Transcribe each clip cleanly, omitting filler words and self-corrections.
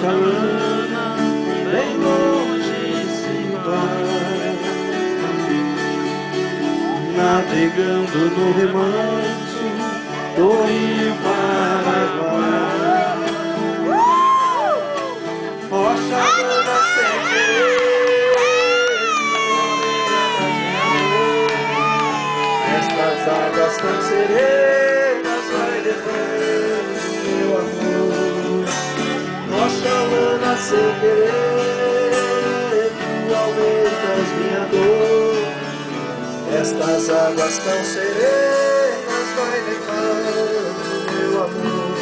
Oxalana, bem longe se vai, navegando no remanso do rio Paraguai. Oxalana sem querer, estas águas tão serenas vai levando meu amor. Oxalana sem querer, tu aumentas minha dor. Estas águas tão serenas vai levando meu amor.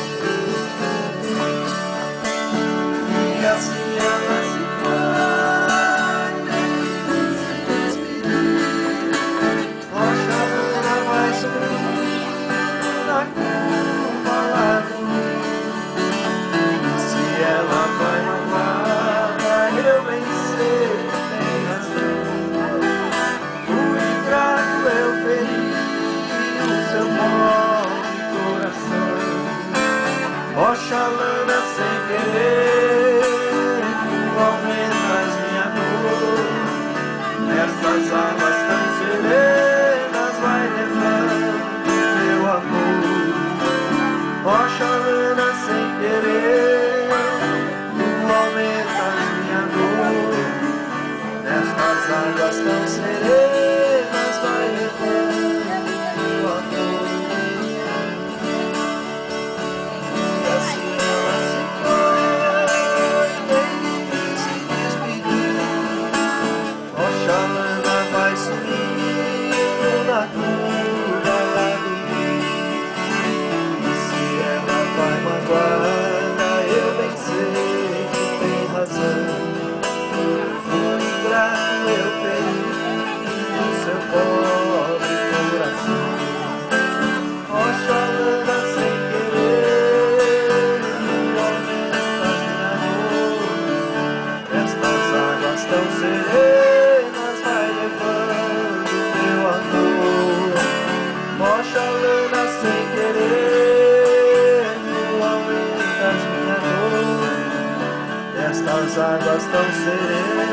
E assim ela se vai, Oxalana vai subir na curva lá do rio. Se ela vai amada, eu bem sei que tem razão. Fui ingrato, eu feri o seu pobre coração. Oxalana sem querer, tu aumentas minha dor. Estas águas tão serenas vai levando meu amor. Oxalana sem querer, tu aumentas minha dor. Estas águas tão serenas vai levando meu amor. E assim ela se foi, nem se despediu. Oxalana vai sumindo na curva lá do rio. E se ela vai magoada, eu bem sei que tem razão. Fui ingrato, eu feri o seu pobre coração. Oxalana sem querer, tu aumentas minha dor. Estas águas tão serenas vai levando meu amor. Oxalana sem querer, tu aumentas minha dor. Estas águas tão serenas